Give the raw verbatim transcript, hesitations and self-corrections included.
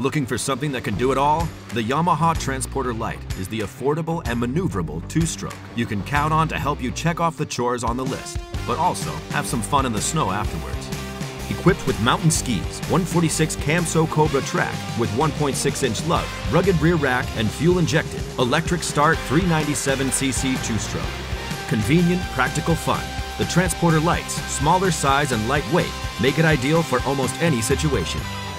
Looking for something that can do it all? The Yamaha Transporter Lite is the affordable and maneuverable two-stroke you can count on to help you check off the chores on the list, but also have some fun in the snow afterwards. Equipped with mountain skis, one forty-six Camso Cobra track with one point six inch lug, rugged rear rack, and fuel-injected, electric start three ninety-seven c c two-stroke. Convenient, practical fun. The Transporter Lite's smaller size and lightweight make it ideal for almost any situation.